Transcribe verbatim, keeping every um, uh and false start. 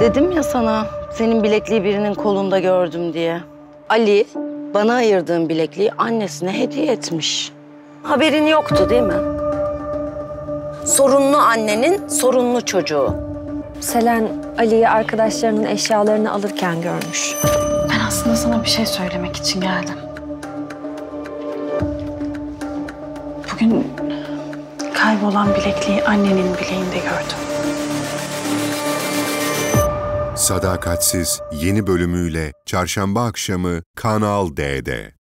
Dedim ya sana, senin bilekliği birinin kolunda gördüm diye. Ali, bana ayırdığın bilekliği annesine hediye etmiş. Haberin yoktu değil mi? Sorunlu annenin sorunlu çocuğu. Selen, Ali'yi arkadaşlarının eşyalarını alırken görmüş. Ben aslında sana bir şey söylemek için geldim. Bugün kaybolan bilekliği annenin bileğinde gördüm. Sadakatsiz yeni bölümüyle Çarşamba akşamı Kanal D'de.